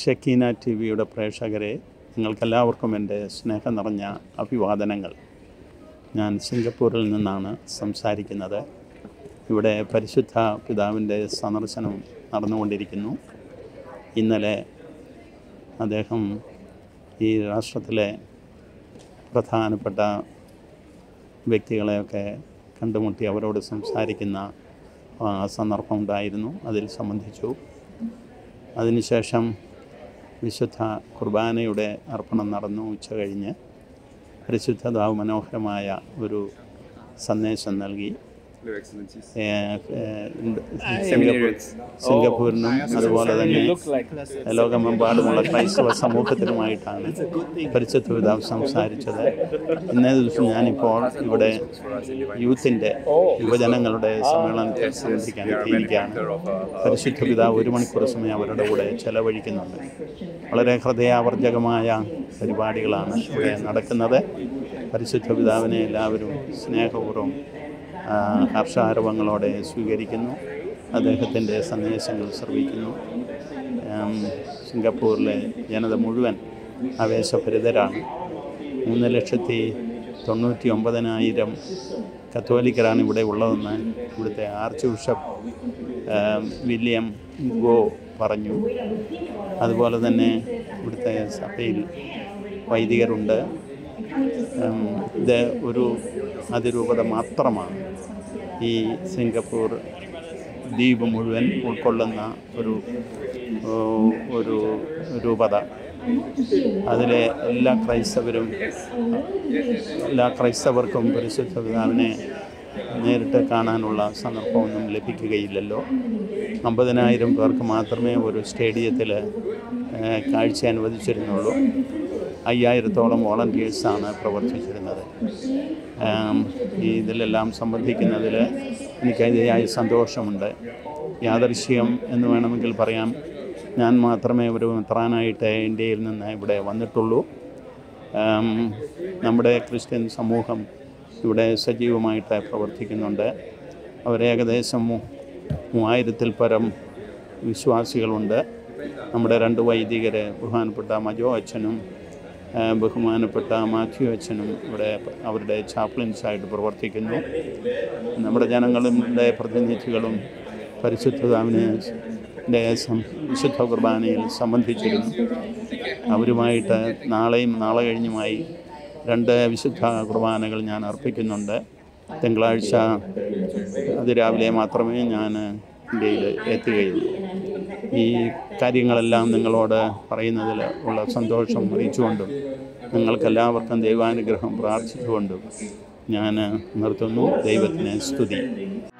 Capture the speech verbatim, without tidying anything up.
Shekinah T വിയുടെ പ്രേക്ഷകരെ, നിങ്ങൾക്കെല്ലാവർക്കും എൻ്റെ സ്നേഹം നിറഞ്ഞ അഭിവാദനങ്ങൾ. ഞാൻ സിംഗപ്പൂരിൽ നിന്നാണ് സംസാരിക്കുന്നത്. ഇവിടെ പരിശുദ്ധ പിതാവിൻ്റെ സന്ദർശനം നടന്നുകൊണ്ടിരിക്കുന്നു. ഇന്നലെ അദ്ദേഹം ഈ രാഷ്ട്രത്തിലെ പ്രധാനപ്പെട്ട വ്യക്തികളെയൊക്കെ കണ്ടുമുട്ടി അവരോട് സംസാരിക്കുന്ന സന്ദർഭം ഉണ്ടായിരുന്നു. അതിൽ സംബന്ധിച്ചു. അതിനുശേഷം വിശുദ്ധ കുർബാനയുടെ അർപ്പണം നടന്നു. ഉച്ച കഴിഞ്ഞ് പരിശുദ്ധതാവ് മനോഹരമായ ഒരു സന്ദേശം നൽകി. സിംഗപ്പൂരിനും അതുപോലെ തന്നെ ലോകമെമ്പാടുമുള്ള ക്രൈസ്തവ സമൂഹത്തിനുമായിട്ടാണ് പരിശുദ്ധ പിതാവ് സംസാരിച്ചത്. ഇന്നേ ദിവസം ഞാനിപ്പോൾ ഇവിടെ യൂത്തിൻ്റെ യുവജനങ്ങളുടെ സമ്മേളനത്തിൽ സംബന്ധിക്കാൻ എത്തിയിരിക്കുകയാണ്. പരിശുദ്ധ പിതാവ് ഒരു മണിക്കൂർ സമയം അവരുടെ കൂടെ ചെലവഴിക്കുന്നുണ്ട്. വളരെ ഹൃദയാവർജകമായ പരിപാടികളാണ് ഇവിടെ നടക്കുന്നത്. പരിശുദ്ധ പിതാവിനെ എല്ലാവരും സ്നേഹപൂർവ്വം ഹർഷാരവങ്ങളോടെ സ്വീകരിക്കുന്നു. അദ്ദേഹത്തിൻ്റെ സന്ദേശങ്ങൾ ശ്രവിക്കുന്നു. സിംഗപ്പൂരിലെ ജനത മുഴുവൻ ആവേശഭരിതരാണ്. മൂന്ന് ലക്ഷത്തി തൊണ്ണൂറ്റി ഒമ്പതിനായിരം കത്തോലിക്കരാണ് ഇവിടെ ഉള്ളതെന്ന് ഇവിടുത്തെ ആർച്ച് ബിഷപ്പ് വില്യം ഗോ പറഞ്ഞു. അതുപോലെ തന്നെ ഇവിടുത്തെ സഭയിൽ വൈദികരുണ്ട്. ഇത് ഒരു അതിരൂപത മാത്രമാണ്. ഈ സിംഗപ്പൂർ ദ്വീപ് മുഴുവൻ ഉൾക്കൊള്ളുന്ന ഒരു ഒരു രൂപത. അതിലെ എല്ലാ ക്രൈസ്തവരും എല്ലാ ക്രൈസ്തവർക്കും പരിശുദ്ധ പിതാവിനെ നേരിട്ട് കാണാനുള്ള സന്ദർഭമൊന്നും ലഭിക്കുകയില്ലല്ലോ. അമ്പതിനായിരം പേർക്ക് മാത്രമേ ഒരു സ്റ്റേഡിയത്തിൽ കാഴ്ച അനുവദിച്ചിരുന്നുള്ളൂ. അയ്യായിരത്തോളം വോളണ്ടിയേഴ്സാണ് പ്രവർത്തിച്ചിരുന്നത്. ഇതിലെല്ലാം സംബന്ധിക്കുന്നതിൽ എനിക്ക് അതിയായ സന്തോഷമുണ്ട്. യാദൃശ്യം എന്ന് വേണമെങ്കിൽ പറയാം. ഞാൻ മാത്രമേ ഒരു മെത്രാനായിട്ട് ഇന്ത്യയിൽ നിന്ന് ഇവിടെ വന്നിട്ടുള്ളൂ. നമ്മുടെ ക്രിസ്ത്യൻ സമൂഹം ഇവിടെ സജീവമായിട്ട് പ്രവർത്തിക്കുന്നുണ്ട്. അവർ ഏകദേശം മൂവായിരത്തിൽ പരം വിശ്വാസികളുണ്ട്. നമ്മുടെ രണ്ട് വൈദികർ, ബഹുമാനപ്പെട്ട മജോ അച്ഛനും ബഹുമാനപ്പെട്ട മാത്യു അച്ഛനും ഇവിടെ അവരുടെ ചാപ്ലിൻസായിട്ട് പ്രവർത്തിക്കുന്നു. നമ്മുടെ ജനങ്ങളുടെ പ്രതിനിധികളും പരിശുദ്ധതാവിനെ വിശുദ്ധ കുർബാനയിൽ സംബന്ധിച്ചിരുന്നു. അവരുമായിട്ട് നാളെയും നാളെ കഴിഞ്ഞുമായി രണ്ട് വിശുദ്ധ കുർബാനകൾ ഞാൻ അർപ്പിക്കുന്നുണ്ട്. തിങ്കളാഴ്ച അതിരാവിലെ മാത്രമേ ഞാൻ ഇന്ത്യയിൽ എത്തുകയുള്ളൂ. ഈ കാര്യങ്ങളെല്ലാം നിങ്ങളോട് പറയുന്നതിൽ ഉള്ള സന്തോഷം അറിയിച്ചുകൊണ്ടും നിങ്ങൾക്കെല്ലാവർക്കും ദൈവാനുഗ്രഹം പ്രാർത്ഥിച്ചുകൊണ്ടും ഞാൻ നിർത്തുന്നു. ദൈവത്തിന് സ്തുതി.